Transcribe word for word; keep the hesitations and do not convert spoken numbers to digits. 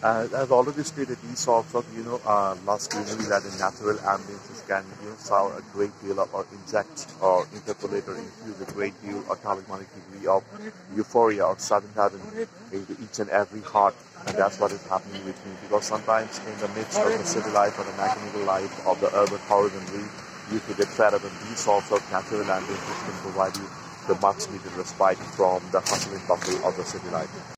As I've already stated, these sorts of, you know, uh, lush greenery that in natural ambiences can, you know, sour a great deal of, or inject or interpolate or infuse a great deal or talismanic degree of euphoria or sudden into each and every heart. And that's what is happening with me, because sometimes in the midst of the city life or the mechanical life of the urban horizontally, you could get fed up, and these sorts of natural ambiences can provide you the much needed respite from the hustle and bustle of the city life.